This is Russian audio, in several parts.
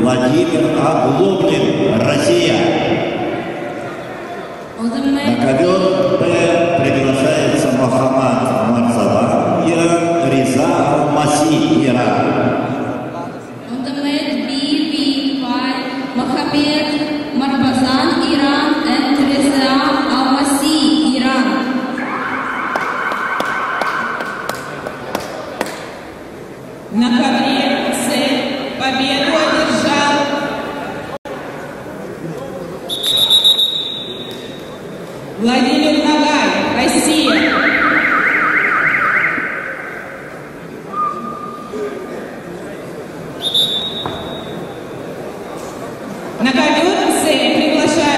Владимир Оглоблин, Россия. На ковер П приглашается Мохаммад Марзава, Иран, Риза Алмаси, Иран. On the mat B, we invite Mohammed Marbazan, Iran, and Reza Almasi, Iran. На ковре С победу одержал Владимир Нагаев, Россия. На ковер С приглашаю.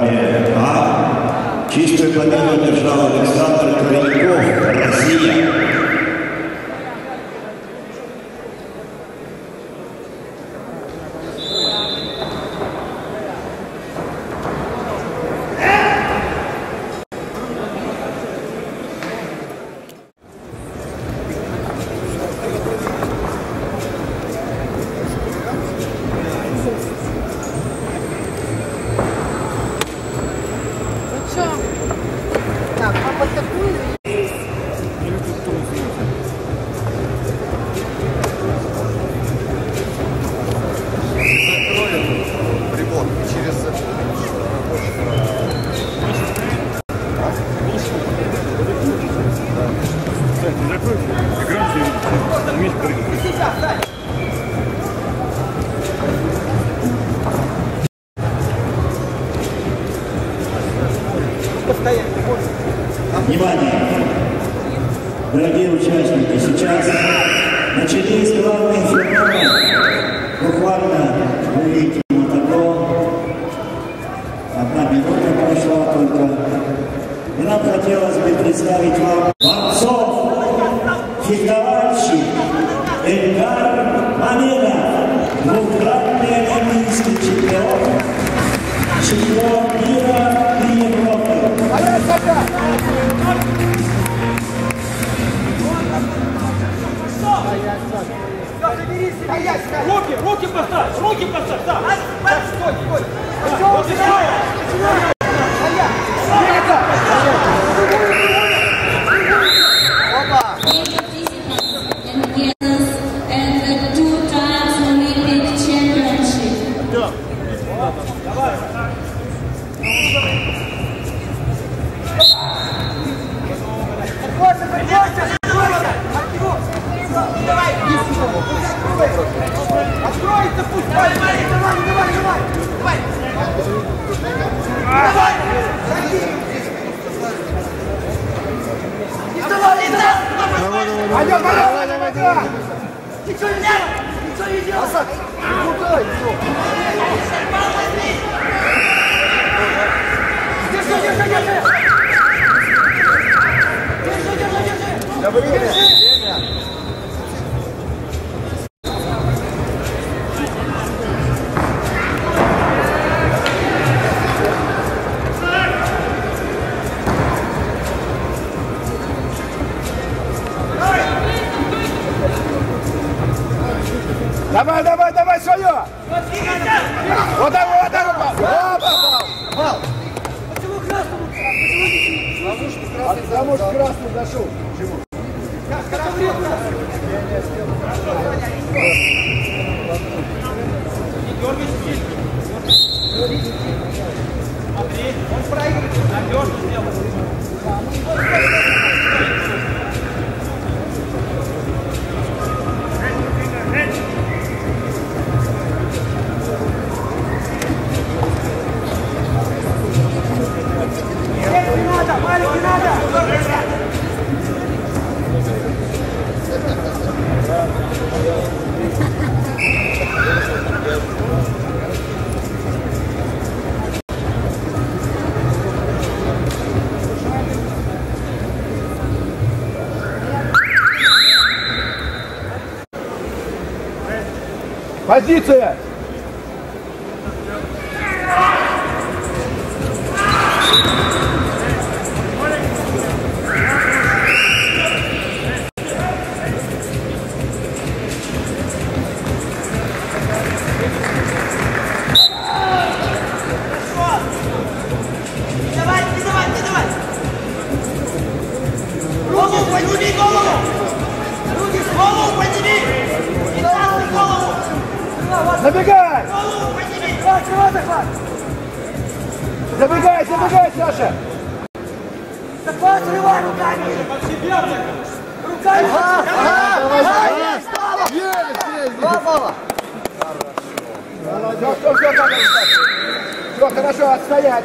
группе А чистую победу одержал Александр Кореньков, Россия. Внимание! Дорогие участники, сейчас начались главные финалы. Буквально вы видите на табло. 1 минута прошла только. И нам хотелось бы представить вам борцов, фехтовальщик Эльдар Мамедов, двукратный олимпийский чемпион, чемпион мира и Европы. Руки поставь! Руки поставь! Да! Стой! Стой! And 2 times Olympic championship. Откройся, пусть! Давай! Давай! Ничего не делай! Ничего не делай! Держи! Давай свое! Вот так! Пал! Почему красному? Потому что красный зашел. Почему? Смотри, он проигрывает. Надежно сделал. Маленький надо! Позиция! Забегай! Забегай, Саша! Захват, срывай руками! Руками! Ага! Есть! Два балла! Все, хорошо, отстоять!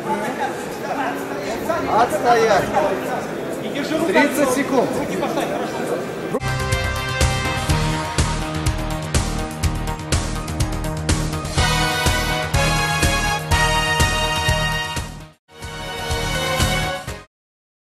Отстоять! 30 секунд! Руки поставь, хорошо!